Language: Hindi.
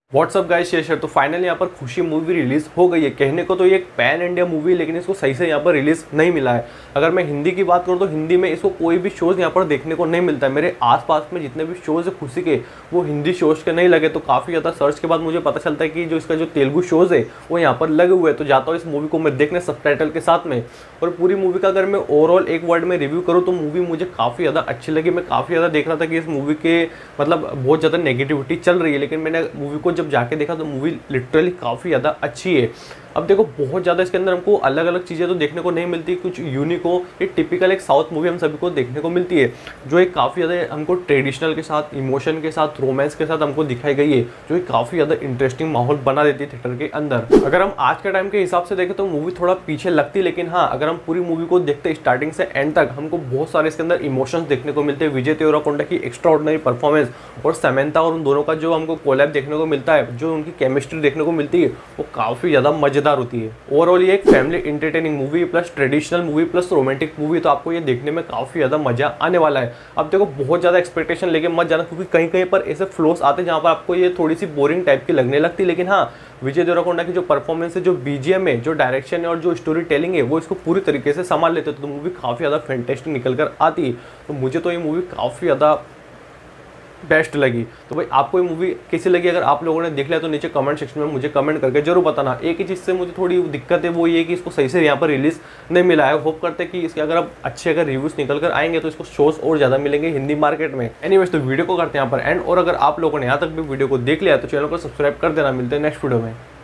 व्हाट्सअप गाइस शेयर तो फाइनली यहाँ पर खुशी मूवी रिलीज हो गई है। कहने को तो ये एक पैन इंडिया मूवी है, लेकिन इसको सही से यहाँ पर रिलीज नहीं मिला है। अगर मैं हिंदी की बात करूँ तो हिंदी में इसको कोई भी शोज यहाँ पर देखने को नहीं मिलता है। मेरे आसपास में जितने भी शोज है खुशी के, वो हिंदी शोज के नहीं लगे। तो काफ़ी ज़्यादा सर्च के बाद मुझे पता चलता है कि जो इसका जो तेलुगु शोज है वो यहाँ पर लगे हुए हैं। तो जाता हूँ इस मूवी को मैं देखने सबटाइटल के साथ में। और पूरी मूवी का अगर मैं ओवरऑल एक वर्ड में रिव्यू करूँ तो मूवी मुझे काफ़ी ज़्यादा अच्छी लगी। मैं काफ़ी ज़्यादा देख रहा था कि इस मूवी के मतलब बहुत ज़्यादा नेगेटिविटी चल रही है, लेकिन मैंने मूवी को जब जाके देखा तो मूवी लिटरली काफ़ी ज़्यादा अच्छी है। अब देखो बहुत ज़्यादा इसके अंदर हमको अलग अलग चीज़ें तो देखने को नहीं मिलती, कुछ यूनिक हो। एक टिपिकल एक साउथ मूवी हम सभी को देखने को मिलती है, जो एक काफ़ी ज़्यादा हमको ट्रेडिशनल के साथ, इमोशन के साथ, रोमांस के साथ हमको दिखाई गई है, जो एक काफ़ी ज़्यादा इंटरेस्टिंग माहौल बना देती है थिएटर के अंदर। अगर हम आज के टाइम के हिसाब से देखें तो मूवी थोड़ा पीछे लगती, लेकिन हाँ अगर हम पूरी मूवी को देखते स्टार्टिंग से एंड तक, हमको बहुत सारे इसके अंदर इमोशंस देखने को मिलते हैं। विजय देवरकोंडा की एक्स्ट्रा ऑर्डिनरी परफॉर्मेंस और समंथा और उन दोनों का जो हमको कोलैब देखने को मिलता है, जो उनकी केमिस्ट्री देखने को मिलती है, वो काफ़ी ज़्यादा मज़ेदार होती है। ओवरऑल ये एक family entertaining movie plus traditional movie plus romantic movie, तो आपको ये देखने में काफ़ी ज़्यादा मजा आने वाला है। अब देखो बहुत ज़्यादा एक्सपेक्टेशन लेके मत जाना, क्योंकि कहीं कहीं पर ऐसे फ्लोस आते हैं जहाँ पर आपको ये थोड़ी सी बोरिंग टाइप की लगने लगती है। लेकिन हाँ, विजय देवरकोंडा की जो परफॉर्मेंस है, जो बीजीएम है, जो डायरेक्शन है और जो स्टोरी टेलिंग है, वो इसको पूरी तरीके से संभाल लेते तो मूवी काफ़ी ज़्यादा फैंटेस्टिक निकल कर आती है। तो मुझे तो ये मूवी काफ़ी ज़्यादा बेस्ट लगी। तो भाई आपको ये मूवी कैसी लगी? अगर आप लोगों ने देख लिया तो नीचे कमेंट सेक्शन में मुझे कमेंट करके जरूर बताना। एक ही चीज़ से मुझे थोड़ी दिक्कत है, वो ये कि इसको सही से यहाँ पर रिलीज़ नहीं मिला है। होप करते हैं कि इसके अगर अब अच्छे अगर रिव्यूज़ निकल कर आएंगे तो इसको शोज और ज़्यादा मिलेंगे हिंदी मार्केट में। एनीवेज तो वीडियो को करते हैं यहाँ पर एंड। और अगर आप लोगों ने यहाँ तक भी वीडियो को देख लिया तो चैनल को सब्सक्राइब कर देना। मिलते हैं नेक्स्ट वीडियो में।